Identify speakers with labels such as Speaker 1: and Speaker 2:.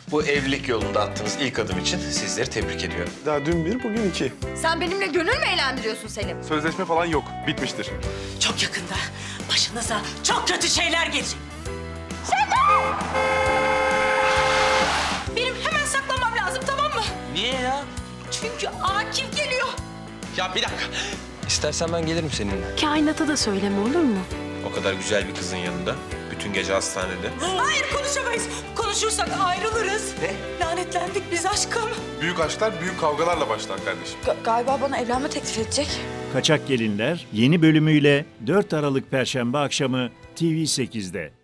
Speaker 1: Bu evlilik yolunda attığınız ilk adım için sizleri tebrik ediyorum.
Speaker 2: Daha dün bir, bugün iki.
Speaker 3: Sen benimle gönül mü eğlendiriyorsun Selim?
Speaker 2: Sözleşme falan yok. Bitmiştir.
Speaker 4: Çok yakında başınıza çok kötü şeyler gelecek. Benim hemen saklanmam lazım, tamam mı?
Speaker 5: Niye ya?
Speaker 4: Çünkü Akif geliyor.
Speaker 5: Ya bir dakika.
Speaker 1: İstersen ben gelirim seninle.
Speaker 6: Kainata da söyleme olur mu?
Speaker 1: O kadar güzel bir kızın yanında. Bütün gece hastanede.
Speaker 4: Hayır, konuşamayız. Konuşursak ayrılırız. Ne? Lanetlendik biz aşkım.
Speaker 2: Büyük aşklar büyük kavgalarla başlar kardeşim.
Speaker 3: Galiba bana evlenme teklif edecek.
Speaker 7: Kaçak Gelinler yeni bölümüyle 4 Aralık Perşembe akşamı TV8'de.